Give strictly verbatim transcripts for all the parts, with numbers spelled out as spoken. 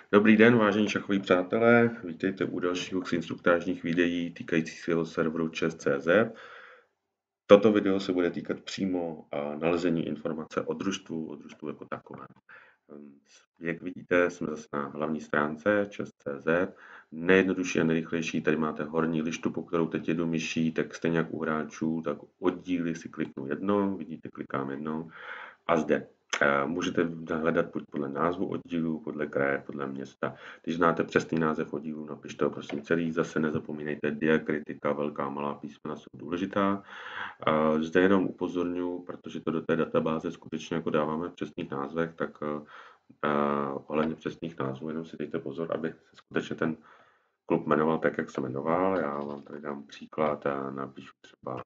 Dobrý den, vážení šachoví přátelé, vítejte u dalšího z instruktážních videí týkajících se serveru chess tečka cé zet. Toto video se bude týkat přímo nalezení informace o družstvu, o družstvu jako takovém. Jak vidíte, jsme zase na hlavní stránce chess tečka cé zet. Nejjednodušší a nejrychlejší, tady máte horní lištu, po kterou teď jedu myší, tak stejně jak u hráčů, tak oddíly si kliknu jednou, vidíte, klikám jednou a zde. Můžete hledat buď podle názvu oddílu, podle kraje, podle města. Když znáte přesný název oddílu, napište ho prosím celý. Zase nezapomínejte, diakritika, velká, malá písmena jsou důležitá. Zde jenom upozorňuji, protože to do té databáze skutečně jako dáváme v přesných názvech, tak ohledně přesných názvů jenom si dejte pozor, aby se skutečně ten klub jmenoval tak, jak se jmenoval. Já vám tady dám příklad a napíšu třeba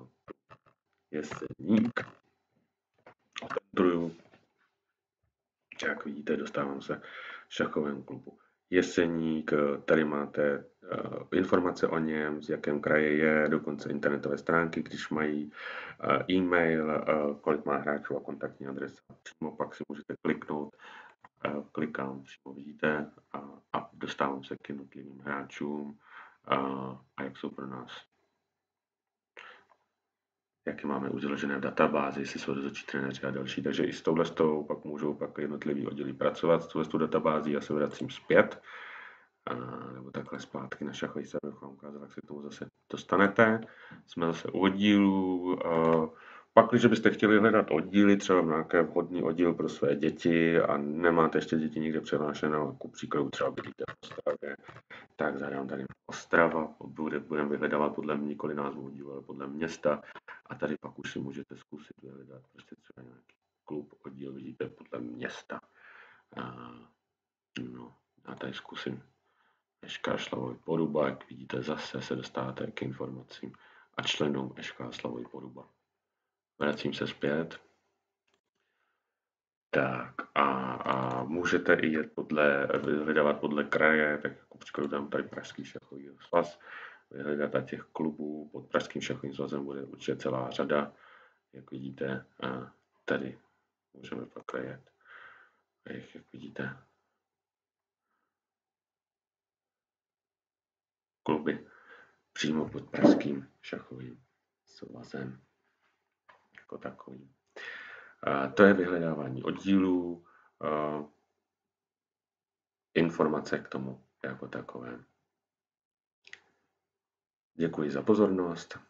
Jeseník. Centruju. Jak vidíte, dostávám se v šachovém klubu Jeseník. Tady máte uh, informace o něm, z jakém kraje je, dokonce internetové stránky, když mají uh, e-mail, uh, kolik má hráčů a kontaktní adresa. Přímo pak si můžete kliknout, uh, klikám, přímo vidíte a, a dostávám se k jednotlivým hráčům uh, a jak jsou pro nás, jaké máme už založené v databázi, jestli jsou rozhodčí trenéři a další. Takže i s touhle stou pak můžou pak jednotlivý oddíly pracovat s touhle databází. Já se vracím zpět, a, nebo takhle zpátky na šachový server, vám ukázal, jak se k tomu zase dostanete. Jsme zase u oddílů. Pak, když byste chtěli hledat oddíly, třeba nějaké vhodný oddíl pro své děti a nemáte ještě děti nikde přihlášené, ku příkladu třeba bydlíte v Ostravě, tak zadám tady Ostrava, budeme vyhledávat podle nikoli názvu oddílu, ale podle města. A tady pak už si můžete zkusit vyhledat prostě třeba nějaký klub, oddíl, vidíte, podle města. A, no, já tady zkusím Eška Slavoj Poruba, jak vidíte, zase se dostáváte k informacím a členům Eška Slavoj Poruba. Vracím se zpět. Tak a, a můžete i jet podle, vyhledávat podle kraje, tak jako příkladu dám tady Pražský šachový svaz, vyhledat a těch klubů pod Pražským šachovým svazem bude určitě celá řada, jak vidíte, a tady můžeme pak jet, jak, jak vidíte, kluby přímo pod Pražským šachovým svazem jako takovým. A to je vyhledávání oddílů, a informace k tomu jako takové. Děkuji za pozornost.